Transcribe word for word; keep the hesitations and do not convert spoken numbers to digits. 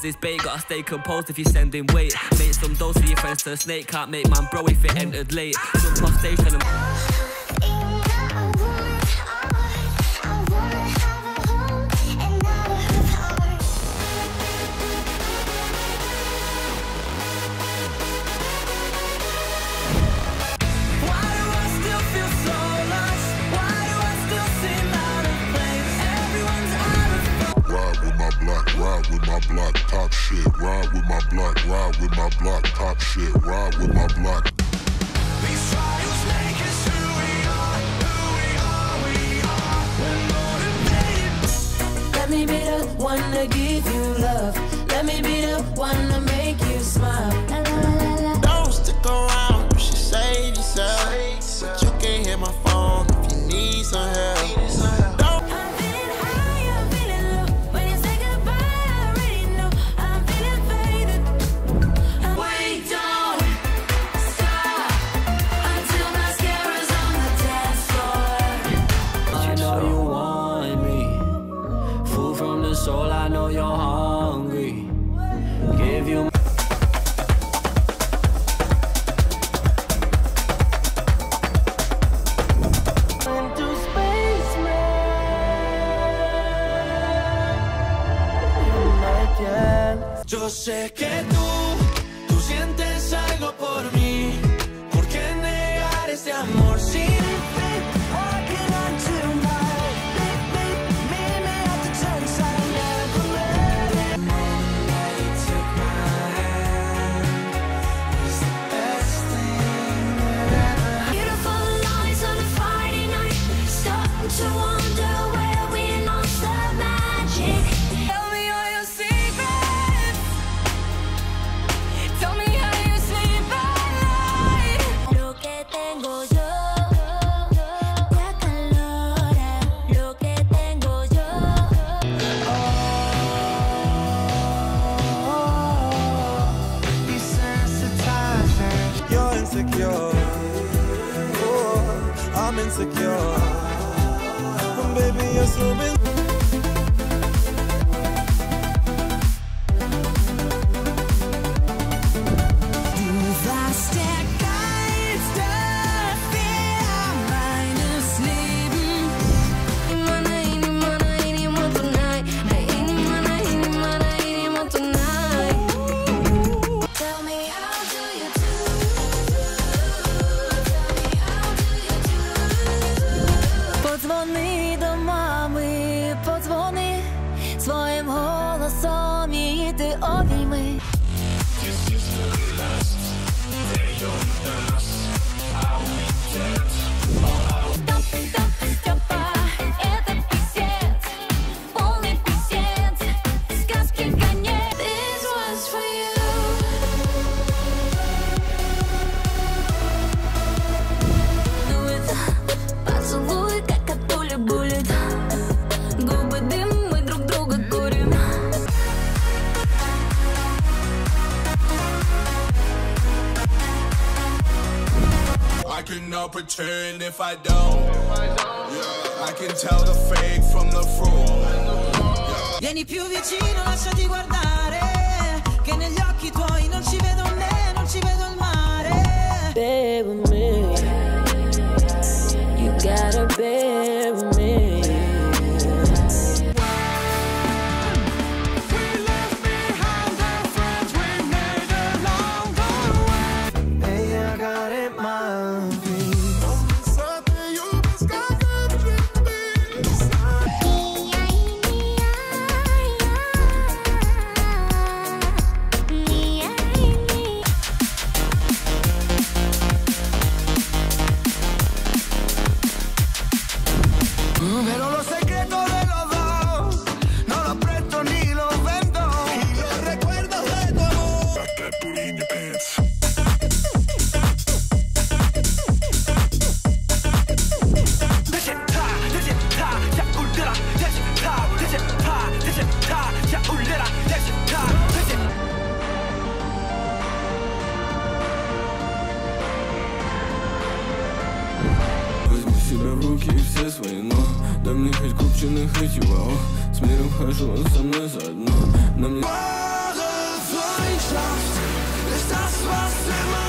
cause it's bait. Gotta stay composed if you're sending weight. Make some dose for your friends to a snake. Can't make man bro if it entered late. Jump off stage and Ride with my block, top shit. Ride with my block, ride with my block, top shit. Ride with my block. These trials make us who we are, who we are, we are. We're motivated. Let me be the one to give you love. Let me be the one to make you smile. La, la, la, la. Don't stick around, you should save yourself. But you can hit my phone if you need some help. Don't. I'm feeling high, I'm feeling low. When you say goodbye, I already know. I'm feeling faded. We don't stop until mascara's on the dance floor. I know you want me. Food from the soul, I know you're hungry. Give you into space, man. Yo sé que tú, tú sientes algo por mí. ¿Por qué negar este amor sin fin? Walking on tonight. Meet me, meet me at the turnstile. Never let it. The moment that you took my hand was the best thing that ever. Beautiful lines on a Friday night. Starting to wonder where we lost the magic. Tell me all your secrets. Tell me how you sleep at night. Lo que tengo yo te acalora. Lo que tengo yo. Desensitizing. You're insecure. Oh, I'm insecure. And baby, you're so in- Du warst der geilste für meines Lebens. Imana, inimana, inima tonight. Inimana, inimana, inima tonight. Tell me how do you do? Tell me how do you do? Подзвони до мами, подзвони своїм голосом і ти обійми. Стёпа, это писец, полный писец, сказки конец. This was for you. Do it, поцелуй, как от пули буллет. Губы дым, мы друг друга курим. I cannot pretend if I don't. Yeah. I can tell the fake from the fraud. Vieni più vicino, lasciati guardare, che negli occhi tuoi non ci vedo me, non ci vedo il mare. Bear with me. You gotta bear with me. Hey, I got it, my feet. Pero los secretos de los dos no los presto ni los vendo. Y los recuerdos de tu amor. Got that booty in your pants. Возьми себя в руки и все свои, но дай мне хоть купчиных, хоть его. С миром хожу, он со мной заодно. На мне schaffst, ist das, was immer